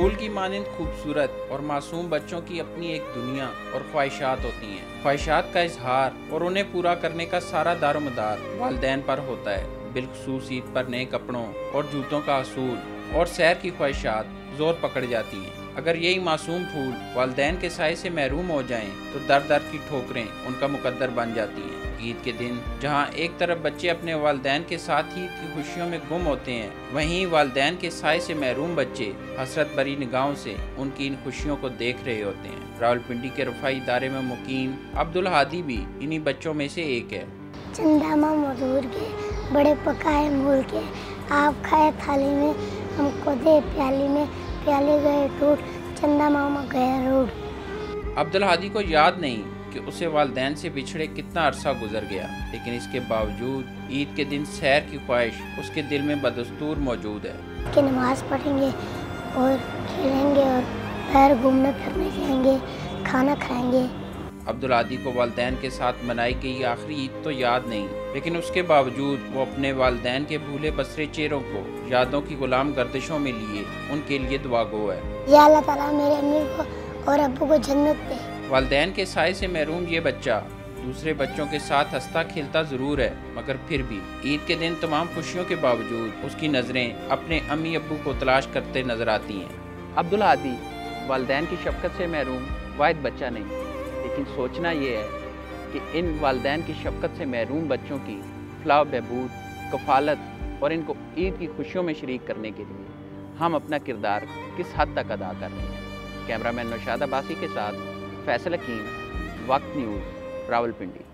پھول کی مانند خوبصورت اور معصوم بچوں کی اپنی ایک دنیا اور خواہشات ہوتی ہیں۔ خواہشات کا اظہار اور انہیں پورا کرنے کا سارا دار و مدار والدین پر ہوتا ہے، بالخصوص عید پر نئے کپڑوں اور جوتوں کا حصول اور سیر کی خواہشات زور پکڑ جاتی ہیں۔ اگر یہی معصوم پھول والدین کے سائے سے محروم ہو جائیں تو در در کی ٹھوکریں ان کا مقدر بن جاتی ہیں۔ عید کے دن جہاں ایک طرف بچے اپنے والدین کے ساتھ عید کی خوشیوں میں گم ہوتے ہیں، وہیں والدین کے سائے سے محروم بچے حسرت بری نگاہوں سے ان کی ان خوشیوں کو دیکھ رہے ہوتے ہیں۔ راولپنڈی کے رفاعی ادارے میں مقیم عبدالہادی بھی انہی بچوں میں سے ایک ہے۔ چندہ ماں مدور کے بڑے پکائے مول کے، آپ کھائے تھالی میں، ہم کو دے پیالی میں، پیالے گئے ٹوٹ، چندہ ماما گیا روڈ۔ عبدالہادی کو یاد نہیں کہ اسے والدین سے بچھڑے کتنا عرصہ گزر گیا، لیکن اس کے باوجود عید کے دن سیر کی خواہش اس کے دل میں بدستور موجود ہے۔ کہ نماز پڑھیں گے اور کھیلیں گے اور باہر گھومنے پھرنے جائیں گے، کھانا کھائیں گے۔ عبدالہادی کو والدین کے ساتھ منائی گئی آخری عید تو یاد نہیں، لیکن اس کے باوجود وہ اپنے والدین کے بھولے بسرے چہروں کو یادوں کی غلام گردشوں میں لیے ان کے لیے دعا گو ہے۔ یا اللہ تعالیٰ میرے امی کو اور ابو کو جنت دے۔ والدین کے سائے سے محروم یہ بچہ دوسرے بچوں کے ساتھ ہنستا کھیلتا ضرور ہے، مگر پھر بھی عید کے دن تمام خوشیوں کے باوجود اس کی نظریں اپنے امی ابو کو تلاش کرتے نظر آتی ہیں۔ عبدالہادی والدین کی شفقت سے محروم واحد بچہ نہیں، لیکن سوچنا یہ ہے کہ ان والدین کی شفقت سے محروم بچوں کی فلاح و بہبود، کفالت اور ان کو عید کی خوشیوں میں شریک کرنے کے لیے ہم اپنا کردار کس حد تک ادا کر رہے ہیں۔ کیمرہ مین نوشاد عباسی کے ساتھ فیصل حکیم، وقت نیوز، راولپنڈی۔